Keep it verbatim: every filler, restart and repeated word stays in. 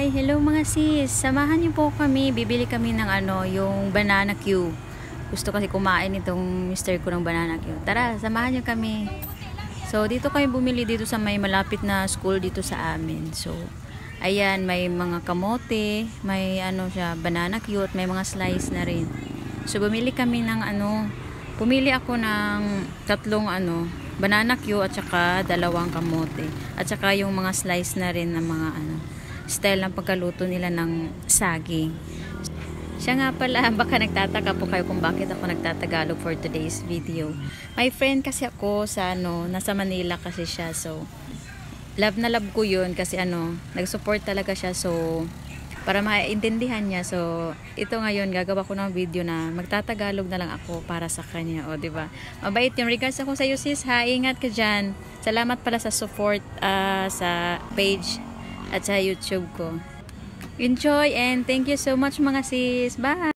Hi! Hello mga sis! Samahan niyo po kami. Bibili kami ng ano, yung banana Q. Gusto kasi kumain itong mister ko ng banana Q. Tara, samahan niyo kami. So, dito kami bumili dito sa may malapit na school dito sa amin. So, ayan, may mga kamote, may ano siya, banana Q at may mga slice na rin. So, bumili kami ng ano, pumili ako ng tatlong ano, banana Q at saka dalawang kamote. At saka yung mga slice na rin ng mga ano, style ng pagkaluto nila ng saging. Siya nga pala, baka nagtataka po kayo kung bakit ako nagtatagalog for today's video. My friend kasi ako sa ano, nasa Manila kasi siya. So, love na love ko yun kasi ano, nag-support talaga siya. So, para maintindihan niya. So, ito ngayon, gagawa ko ng video na magtatagalog na lang ako para sa kanya. O, diba? Mabait yung regards ako sa iyo, sis, ha? Ingat ka dyan. Salamat pala sa support uh, sa page at sa YouTube ko. Enjoy and thank you so much mga sis. Bye!